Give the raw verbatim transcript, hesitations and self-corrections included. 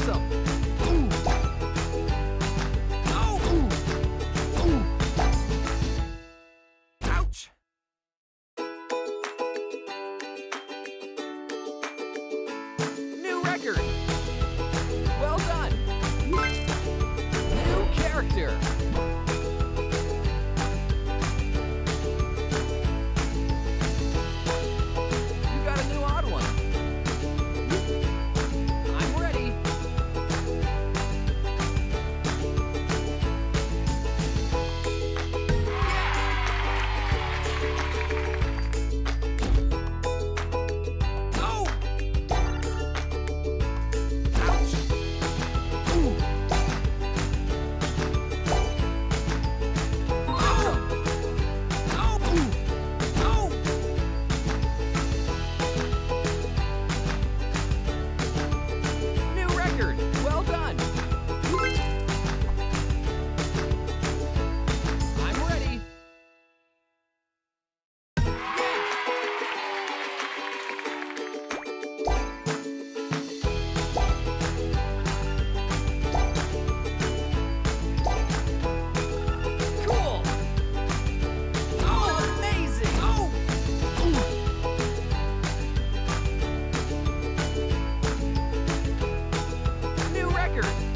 Awesome! Ooh. Oh! Ooh. Ooh. Ouch! New record! Well done! New character! You got a new odd one. I'm ready. Go! Ouch! Ooh. Awesome! Oh! Ooh. Oh! New record! Well done! I'm ready! Cool! Oh, amazing! Oh! Ooh. New record!